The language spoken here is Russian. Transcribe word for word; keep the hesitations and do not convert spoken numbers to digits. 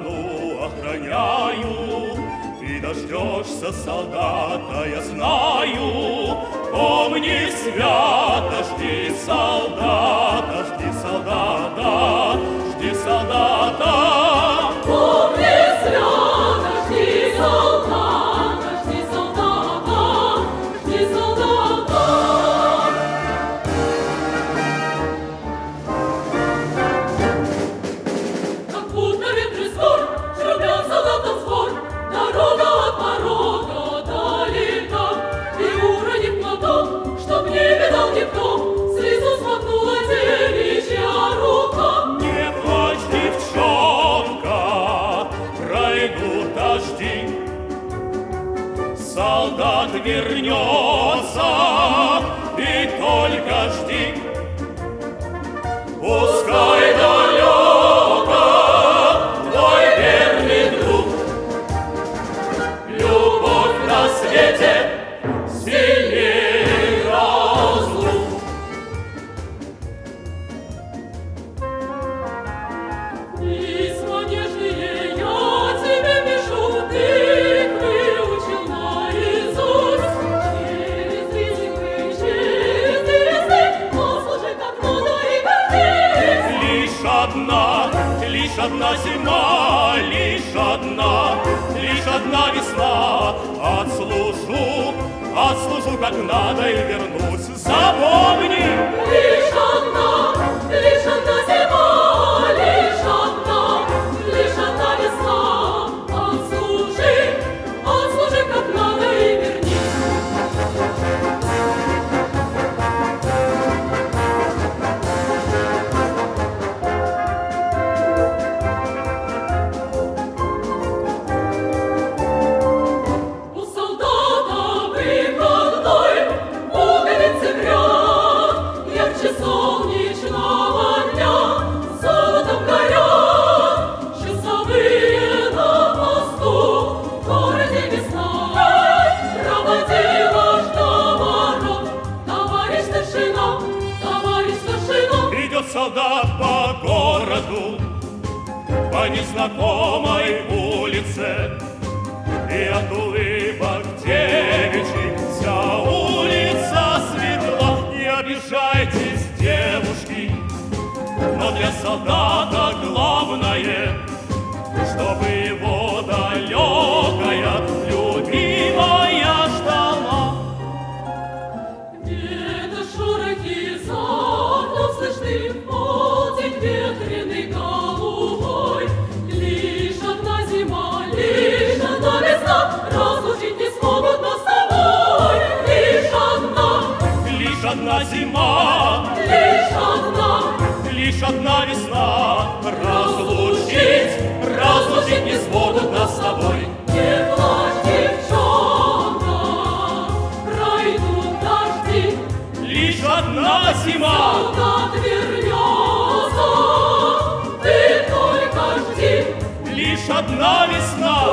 страну охраняю. Ты дождешься солдата, я знаю. Помни, свято жди солдата, жди солдата, жди солдата. Помни, свято жди солдата, жди солдата, жди солдата. Как будто ветры свор, шумят солдатам сбор, дорога от порога далека, и уронив платок, чтоб не видал никто, слезу смахнула девичья рука. Не плачь, девчонка, пройдут дожди, солдат вернется, и только жди. Пускай далеко твой верный друг, любовь на свете сильней разлук. Письма нежные я тебе пишу, ты выучил наизусть. Через ризы, через ризы, послушай, как надо и вернись. Лишь одна, лишь одна зима, лишь одна, лишь одна весна. Отслужу, отслужу как надо и вернусь. Запомни, Лишь одна, лишь одна зима, лишь одна, лишь одна весна. Отслужи, отслужи, как надо и вернись. У солдата выходной, пуговицы в ряд, ярче солнечного дня, золотом горят часовые на посту. В городе весна проводила ж до ворот товарищ старшина, товарищ старшина. идет солдат по городу, по незнакомой улице, и от улыбок девичьих вся улица светла. Не обижайтесь, девушки, но для солдата главное, чтобы его далекая любимая ждала. Где-то шорохи за окном слышны, в полдень ветреный голубой. Лишь одна зима, лишь одна весна, разлучить не смогут нас с тобой. Лишь одна, Лишь одна зима, лишь одна, лишь одна весна. Разлучить, разлучить не смогут нас с тобой. не плачь, девчонка, пройдут дожди, Лишь одна зима, солдат вернется, ты только жди. лишь одна весна.